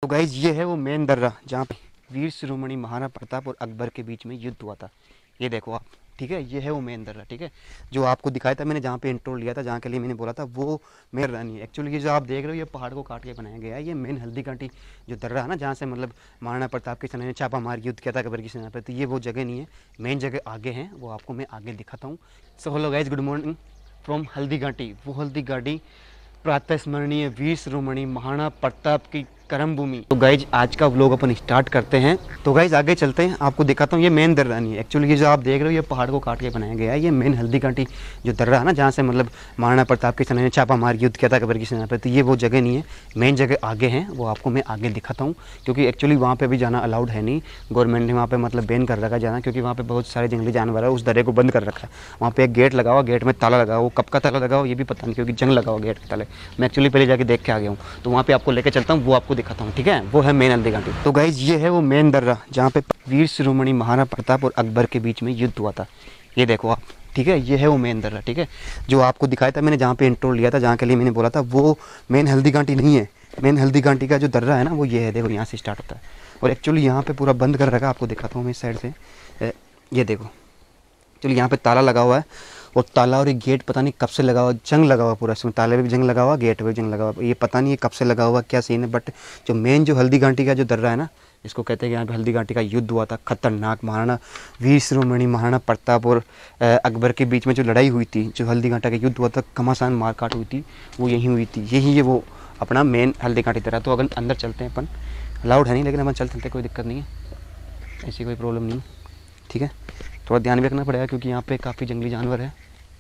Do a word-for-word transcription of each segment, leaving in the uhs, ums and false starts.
तो गाइज ये है वो मेन दर्रा जहाँ पे वीर शिरोमणि महाराणा प्रताप और अकबर के बीच में युद्ध हुआ था। ये देखो आप, ठीक है, ये है वो मेन दर्रा, ठीक है, जो आपको दिखाया था मैंने, जहाँ पे इंट्रो लिया था, जहाँ के लिए मैंने बोला था, वो मेन दर्रा नहीं है एक्चुअली। ये जो आप देख रहे हो ये पहाड़ को काट के बनाया गया है। ये मेन हल्दी घाटी जो दर्रा है ना, जहाँ से मतलब महाराणा प्रताप की सेना ने छापा मार युद्ध किया था अकबर की सेना पर, तो ये वो जगह नहीं है। मेन जगह आगे है, वो आपको मैं आगे दिखाता हूँ। So hello guys, good morning from Haldighati. वो हल्दी घाटी प्रातः स्मरणीय वीर शिरोमणि महाराणा प्रताप की कर्म भूमि। तो गाइज आज का व्लॉग अपन स्टार्ट करते हैं। तो गाइज आगे चलते हैं, आपको दिखाता हूँ। ये मेन दर्रा नहीं है एक्चुअली। ये जो आप देख रहे हो ये पहाड़ को काट के बनाया गया है। ये मेन हल्दी घाटी जो दर्रा है ना, जहाँ से मतलब महाराणा प्रताप की सेना ने छापा मार युद्ध किया था अकबर की सेना पर, तो ये वो जगह नहीं है। मेन जगह आगे है, वो आपको मैं आगे दिखाता हूँ, क्योंकि एक्चुअली वहाँ पर भी जाना अलाउड है नहीं। गवर्नमेंट ने वहाँ पर मतलब बैन कर रखा है जाना, क्योंकि वहाँ पर बहुत सारे जंगली जानवर है। उस दर्रे को बंद कर रखा है। वहाँ पर एक गेट लगा हुआ, गेट में ताला लगा हुआ। वो कब का ताला लगा हुआ ये भी पता नहीं, क्योंकि जंग लगा हुआ गेट के ताले। मैं एक्चुअली पहले जाके देख के आ गया हूँ, तो वहाँ पे आपको लेके चलता हूँ, वो आपको दिखाता हूँ, ठीक है। वो है मेन हल्दी घाटी। तो गाइज ये है वो मेन दर्रा जहाँ पे वीर शिरोमणि महाराणा प्रताप और अकबर के बीच में युद्ध हुआ था। ये देखो आप, ठीक है, ये है वो मेन दर्रा, ठीक है, जो आपको दिखाया था मैंने, जहाँ पे इंट्रो लिया था, जहाँ के लिए मैंने बोला था, वो मेन हल्दी घाटी नहीं है। मेन हल्दी घाटी का जो दर्रा है ना, वो ये है, देखो यहाँ से स्टार्ट होता है। और एक्चुअली यहाँ पे पूरा बंद कर रखा, आपको दिखाता हूँ मैं इस साइड से। ये देखो, चलिए यहाँ पे ताला लगा हुआ है, और ताला और एक गेट पता नहीं कब से लगा हुआ, जंग लगा हुआ पूरा। इसमें ताले में भी जंग लगा हुआ, गेट में भी जंग लगा हुआ। ये पता नहीं ये कब से लगा हुआ, क्या सीन है। बट जो मेन जो हल्दी घाटी का जो दर्रा है ना, इसको कहते हैं कि यहाँ पे हल्दी घाटी का युद्ध हुआ था खतरनाक। महाराणा वीर शिरोमणि महाराणा प्रताप और अकबर के बीच में जो लड़ाई हुई थी, जो हल्दी घाटी का युद्ध हुआ था, घमासान मारकाट हुई थी, वो यहीं हुई थी। यही ये वो अपना मेन हल्दी घाटी दर्रा। तो अगर अंदर चलते हैं अपन, अलाउड है नहीं लेकिन अपन चल चलते, कोई दिक्कत नहीं है, ऐसी कोई प्रॉब्लम नहीं, ठीक है। थोड़ा ध्यान भी रखना पड़ेगा क्योंकि यहाँ पे काफ़ी जंगली जानवर है।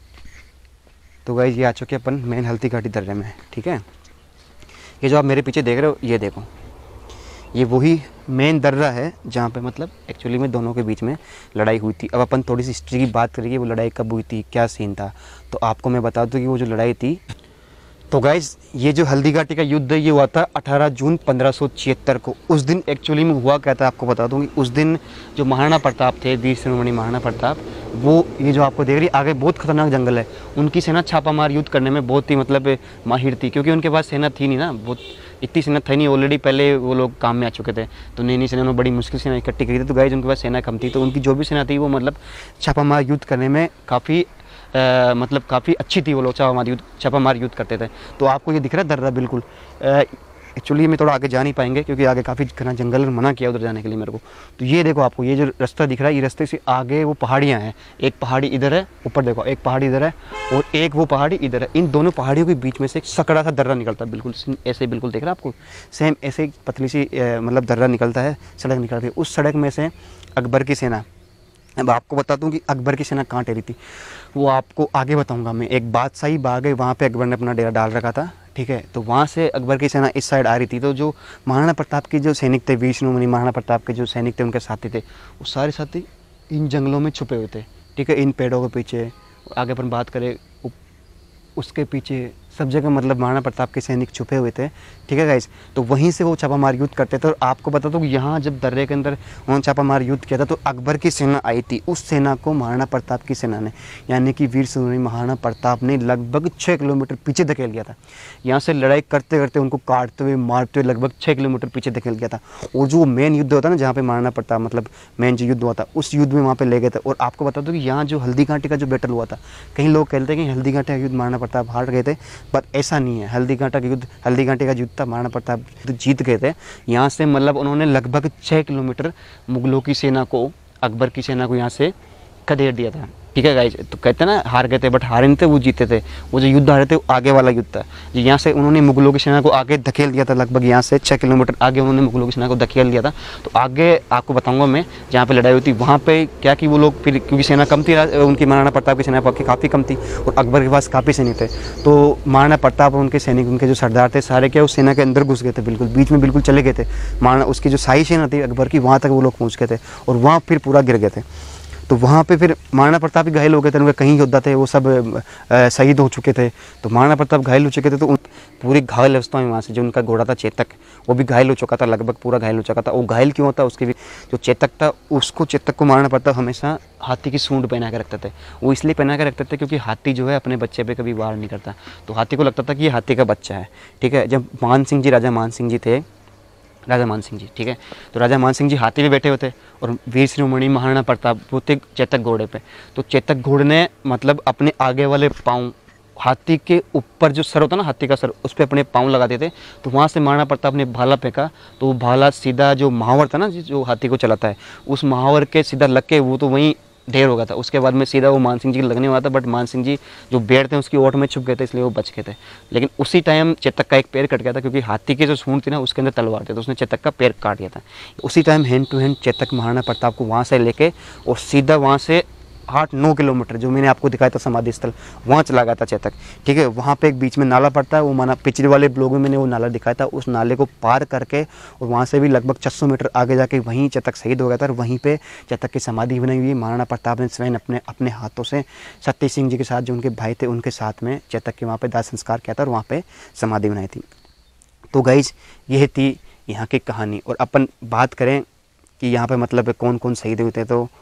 तो गाइस ये आ चुके अपन मेन हल्दी घाटी दर्रे में, ठीक है। ये जो आप मेरे पीछे देख रहे हो, ये देखो, ये वही मेन दर्रा है जहाँ पे मतलब एक्चुअली में दोनों के बीच में लड़ाई हुई थी। अब अपन थोड़ी सी हिस्ट्री की बात करेंगे, वो लड़ाई कब हुई थी, क्या सीन था। तो आपको मैं बता दूँ कि वो जो लड़ाई थी, तो गाइज ये जो हल्दी घाटी का युद्ध है ये हुआ था अठारह जून पंद्रह सौ छिहत्तर को। उस दिन एक्चुअली में हुआ क्या था आपको बता दूँ कि उस दिन जो महाराणा प्रताप थे, वीर शिरोमणि महाराणा प्रताप, वो ये जो आपको देख रही आगे बहुत खतरनाक जंगल है, उनकी सेना छापामार युद्ध करने में बहुत ही मतलब माहिर थी, क्योंकि उनके पास सेना थी नहीं ना, बहुत इतनी सेना थी नहीं, ऑलरेडी पहले वो लोग काम में आ चुके थे। तो नई नई सेना उन्होंने बड़ी मुश्किल सेना इकट्ठी करी थी। तो गाइज उनके पास सेना कम थी, तो उनकी जो भी सेना थी वो मतलब छापामार युद्ध करने में काफ़ी Uh, मतलब काफ़ी अच्छी थी। वो लोग छापामार युद्ध छापामार युद्ध करते थे। तो आपको ये दिख रहा है दर्रा बिल्कुल। एक्चुअली uh, मैं थोड़ा आगे जा नहीं पाएंगे क्योंकि आगे काफ़ी घना जंगल, मना किया उधर जाने के लिए मेरे को। तो ये देखो, आपको ये जो रास्ता दिख रहा है, ये रास्ते से आगे वो पहाड़ियाँ हैं। एक पहाड़ी इधर है, ऊपर देखो एक पहाड़ी इधर है, और एक वो पहाड़ी इधर है। इन दोनों पहाड़ियों के बीच में से एक सकड़ा सा दर्रा निकलता है, बिल्कुल ऐसे, बिल्कुल देख रहा है आपको, सेम ऐसे पतली सी मतलब दर्रा निकलता है, सड़क निकलती है। उस सड़क में से अकबर की सेना, अब आपको बता दूं कि अकबर की सेना कहाँ ठहरी थी, वो आपको आगे बताऊंगा मैं। एक बादशाही बाग है, वहाँ पे अकबर ने अपना डेरा डाल रखा था, ठीक है। तो वहाँ से अकबर की सेना इस साइड आ रही थी। तो जो महाराणा प्रताप के जो सैनिक थे, वीर शिरोमणि महाराणा प्रताप के जो सैनिक थे, उनके साथी थे, वो सारे साथी इन जंगलों में छुपे हुए थे, ठीक है, इन पेड़ों के पीछे। आगे अपन बात करें उसके पीछे, सब जगह मतलब महाराणा प्रताप के सैनिक छुपे हुए थे, ठीक है गाइस। तो वहीं से वो छापामार युद्ध करते थे। और आपको बता दो कि यहाँ जब दर्रे के अंदर उन्होंने छापामार युद्ध किया था, तो अकबर की सेना आई थी। उस सेना को महाराणा प्रताप की सेना ने, यानी कि वीर शिरोमणि महाराणा प्रताप ने लगभग छः किलोमीटर पीछे धकेल दिया था। यहाँ से लड़ाई करते करते उनको काटते हुए, मारते हुए लगभग छः किलोमीटर पीछे धकेल दिया था। और जो मेन युद्ध होता है ना, जहाँ पे महाराणा प्रताप मतलब मेन जो युद्ध हुआ था, उस युद्ध में वहाँ पे ले गए थे। और आपको बता दो कि यहाँ जो हल्दी घाटी का जो बैटल हुआ था, कई लोग कहते हैं कि हल्दी घाटी का युद्ध महाराणा प्रताप हार गए थे, बट ऐसा नहीं है। हल्दी घाटी का युद्ध हल्दी घाटी का युद्ध था, महाराणा प्रताप जीत गए थे। यहाँ से मतलब उन्होंने लगभग छः किलोमीटर मुगलों की सेना को, अकबर की सेना को यहाँ से खदेड़ दिया था, ठीक है गाइज। तो कहते हैं ना हार गए थे, बट हारे नहीं थे, वो जीते थे। वो जो युद्ध हारे थे वो आगे वाला युद्ध था। यहाँ से उन्होंने मुगलों की सेना को आगे धकेल दिया था, लगभग यहाँ से छः किलोमीटर आगे उन्होंने मुगलों की सेना को धकेल दिया था। तो आगे आपको बताऊंगा मैं, जहाँ पे लड़ाई हुई थी वहाँ पे क्या कि वो लोग फिर, क्योंकि सेना कम थी उनकी, महाराणा प्रताप की सेना काफ़ी कम थी और अकबर के पास काफ़ी सैनिक थे। तो महाराणा प्रताप और उनके सैनिक, उनके जो सरदार थे सारे, क्या उस सेना के अंदर घुस गए थे, बिल्कुल बीच में बिल्कुल चले गए थे। महाराणा उसकी जो शाही सेना थी अकबर की, वहाँ तक वो लोग पहुँच गए थे और वहाँ फिर पूरा गिर गए थे। तो वहाँ पे फिर महाराणा प्रताप भी घायल हो गए थे, उनके कहीं योद्धा थे वो सब शहीद हो चुके थे। तो महाराणा प्रताप घायल हो चुके थे, तो उन पूरी घायल अवस्था में वहाँ से जो उनका घोड़ा था चेतक, वो भी घायल हो चुका था, लगभग पूरा घायल हो चुका था। वो घायल क्यों होता, उसकी भी जो चेतक था, उसको चेतक को महाराणा प्रताप हमेशा हाथी की सूंड पहना के रखते थे। वो इसलिए पहना के रखते थे क्योंकि हाथी जो है अपने बच्चे पे कभी वार नहीं करता, तो हाथी को लगता था कि ये हाथी का बच्चा है, ठीक है। जब मान सिंह जी, राजा मान सिंह जी थे, राजा मान सिंह जी, ठीक है। तो राजा मान सिंह जी हाथी पे बैठे हुए थे और वीर शिरोमणि महाराणा प्रताप वो थे चेतक घोड़े पे। तो चेतक घोड़े ने मतलब अपने आगे वाले पाँव हाथी के ऊपर जो सर होता ना, हाथी का सर, उस पर अपने पाँव लगा देते। तो वहाँ से महाराणा प्रताप ने भाला फेंका, तो वो भाला सीधा जो महावर था ना जो हाथी को चलाता है, उस महावर के सीधा लग के वो तो वहीं ढेर हो गया था। उसके बाद में सीधा वो मान सिंह जी लगने वाला था, बट मान सिंह जी जो बेड़ थे उसकी ओट में छुप गए थे, इसलिए वो बच गए थे। लेकिन उसी टाइम चेतक का एक पैर कट गया था, क्योंकि हाथी की जो सूंड थी ना उसके अंदर तलवार थी, तो उसने चेतक का पैर काट दिया था। उसी time hand to hand Chetak Maharana Pratap को वहाँ से लेके और सीधा वहाँ से आठ नौ किलोमीटर जो मैंने आपको दिखाया था समाधि स्थल, वहाँ चला गया था चेतक, ठीक है। वहाँ पे एक बीच में नाला पड़ता है, वो माना पिछले वाले ब्लॉग में मैंने वो नाला दिखाया था, उस नाले को पार करके और वहाँ से भी लगभग छह सौ मीटर आगे जाके वहीं चेतक शहीद हो गया था। और वहीं पे चेतक की समाधि बनाई हुई। महाराणा प्रताप ने स्वयं अपने अपने हाथों से सत्य सिंह जी के साथ जो उनके भाई थे उनके साथ में चेतक के वहाँ पर दाह संस्कार किया था और वहाँ पर समाधि बनाई थी। तो गाइज यह थी यहाँ की कहानी। और अपन बात करें कि यहाँ पर मतलब कौन कौन शहीद हुए थे, तो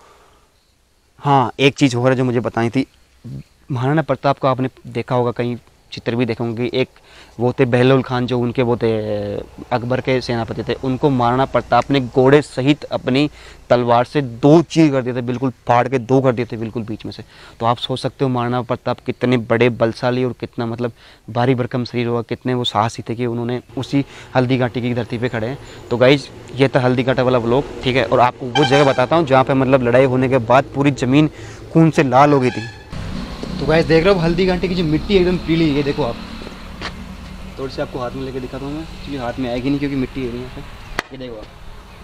हाँ एक चीज़ और है जो मुझे बतानी थी। महाराणा प्रताप को आपने देखा होगा, कहीं चित्र भी देखे होंगे, एक वो थे बहलोल खान जो उनके वो थे अकबर के सेनापति थे, उनको महाराणा प्रताप ने घोड़े सहित अपनी तलवार से दो चीर कर दिए थे, बिल्कुल फाड़ के दो कर दिए थे बिल्कुल बीच में से। तो आप सोच सकते हो महाराणा प्रताप कितने बड़े बलशाली और कितना मतलब भारी भरकम शरीर होगा, कितने वो साहसी थे कि उन्होंने उसी हल्दी घाटी की धरती पे खड़े हैं। तो गाइज ये था हल्दी घाटा वाला व्लॉग, ठीक है। और आपको वो जगह बताता हूँ जहाँ पर मतलब लड़ाई होने के बाद पूरी ज़मीन खून से लाल हो गई थी। तो गाइस देख रहे हो हल्दी घाटी की जो मिट्टी एकदम पीली है, ये देखो आप, थोड़ी सी आपको हाथ में लेके दिखाता हूँ मैं, क्योंकि हाथ में आएगी नहीं क्योंकि मिट्टी है नहीं यहाँ पे। ये देखो आप,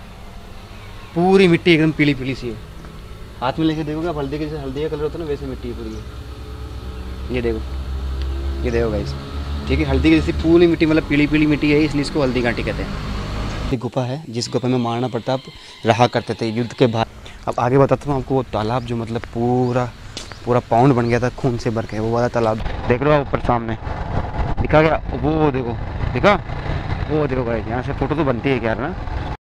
पूरी मिट्टी एकदम पीली पीली सी है। हाथ में लेके देखोगे आप, हल्दी के जैसे हल्दी का कलर होता है ना वैसे मिट्टी पूरी है। ये देखो, ये देखो गाइस, ठीक है, हल्दी की जैसी पूरी मिट्टी मतलब पीली पीली मिट्टी है, इसलिए इसको हल्दी घाटी कहते हैं। एक गुफा है जिस गुफा में महाराणा प्रताप रहा करते थे युद्ध के बाद। अब आगे बताता हूँ आपको वो तालाब जो मतलब पूरा पूरा पाउंड बन गया था खून से भर के, वो वाला तालाब देख रहे हो ऊपर सामने दिखा गया, वो देखो दिखा, वो देखो भाई, यहाँ से फोटो तो बनती है क्या ना।